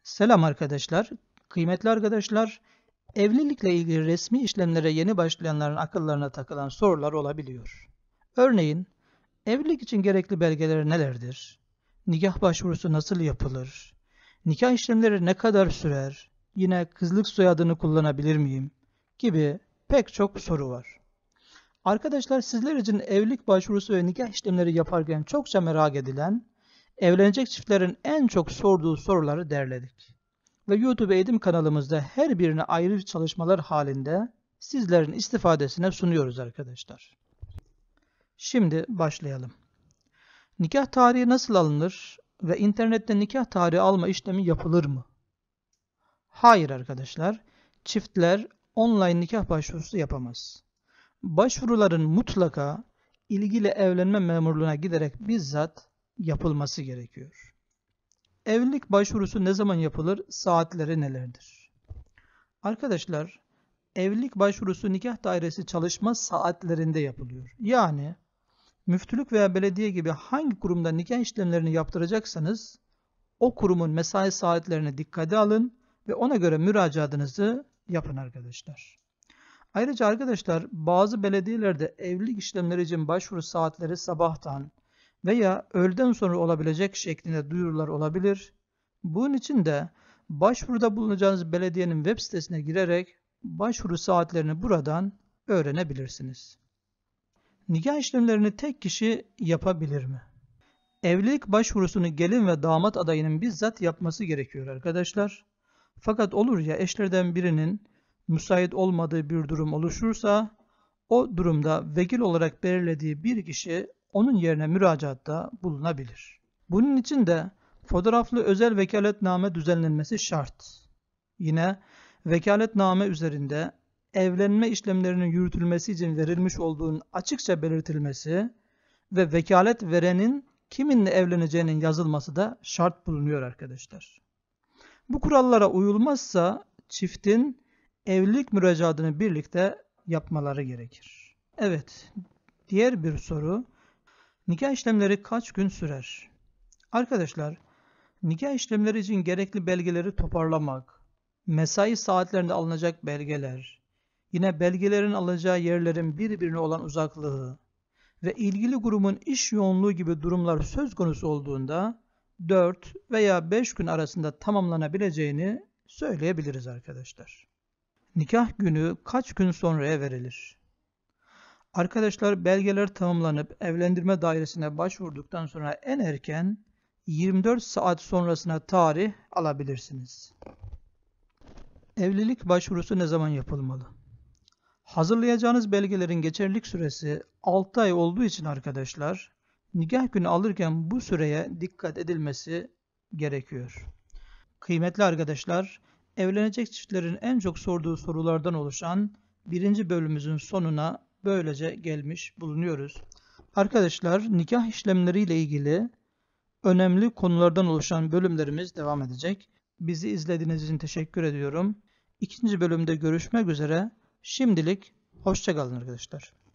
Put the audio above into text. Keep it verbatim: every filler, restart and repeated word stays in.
Selam arkadaşlar. Kıymetli arkadaşlar, evlilikle ilgili resmi işlemlere yeni başlayanların akıllarına takılan sorular olabiliyor. Örneğin, evlilik için gerekli belgeler nelerdir? Nikah başvurusu nasıl yapılır? Nikah işlemleri ne kadar sürer? Yine kızlık soyadını kullanabilir miyim? Gibi pek çok soru var. Arkadaşlar sizler için evlilik başvurusu ve nikah işlemleri yaparken çokça merak edilen, evlenecek çiftlerin en çok sorduğu soruları derledik. Ve YouTube Eğitim kanalımızda her birine ayrı çalışmalar halinde sizlerin istifadesine sunuyoruz arkadaşlar. Şimdi başlayalım. Nikah tarihi nasıl alınır ve internette nikah tarihi alma işlemi yapılır mı? Hayır arkadaşlar, çiftler online nikah başvurusu yapamaz. Başvuruların mutlaka ilgili evlenme memurluğuna giderek bizzat yapılması gerekiyor. Evlilik başvurusu ne zaman yapılır? Saatleri nelerdir? Arkadaşlar, evlilik başvurusu nikah dairesi çalışma saatlerinde yapılıyor. Yani müftülük veya belediye gibi hangi kurumda nikah işlemlerini yaptıracaksanız o kurumun mesai saatlerini dikkate alın ve ona göre müracaatınızı yapın arkadaşlar. Ayrıca arkadaşlar bazı belediyelerde evlilik işlemleri için başvuru saatleri sabahtan veya öğleden sonra olabilecek şeklinde duyurular olabilir. Bunun için de başvuruda bulunacağınız belediyenin web sitesine girerek başvuru saatlerini buradan öğrenebilirsiniz. Nikah işlemlerini tek kişi yapabilir mi? Evlilik başvurusunu gelin ve damat adayının bizzat yapması gerekiyor arkadaşlar. Fakat olur ya eşlerden birinin müsait olmadığı bir durum oluşursa o durumda vekil olarak belirlediği bir kişi onun yerine müracaatta bulunabilir. Bunun için de fotoğraflı özel vekaletname düzenlenmesi şart. Yine vekaletname üzerinde evlenme işlemlerinin yürütülmesi için verilmiş olduğunun açıkça belirtilmesi ve vekalet verenin kiminle evleneceğinin yazılması da şart bulunuyor arkadaşlar. Bu kurallara uyulmazsa çiftin evlilik müracaatını birlikte yapmaları gerekir. Evet, diğer bir soru. Nikah işlemleri kaç gün sürer? Arkadaşlar, nikah işlemleri için gerekli belgeleri toparlamak, mesai saatlerinde alınacak belgeler, yine belgelerin alınacağı yerlerin birbirine olan uzaklığı ve ilgili kurumun iş yoğunluğu gibi durumlar söz konusu olduğunda dört veya beş gün arasında tamamlanabileceğini söyleyebiliriz arkadaşlar. Nikah günü kaç gün sonraya verilir? Arkadaşlar belgeler tamamlanıp evlendirme dairesine başvurduktan sonra en erken yirmi dört saat sonrasına tarih alabilirsiniz. Evlilik başvurusu ne zaman yapılmalı? Hazırlayacağınız belgelerin geçerlilik süresi altı ay olduğu için arkadaşlar nikah günü alırken bu süreye dikkat edilmesi gerekiyor. Kıymetli arkadaşlar, evlenecek çiftlerin en çok sorduğu sorulardan oluşan birinci bölümümüzün sonuna böylece gelmiş bulunuyoruz. Arkadaşlar nikah işlemleriyle ilgili önemli konulardan oluşan bölümlerimiz devam edecek. Bizi izlediğiniz için teşekkür ediyorum. İkinci bölümde görüşmek üzere. Şimdilik hoşça kalın arkadaşlar.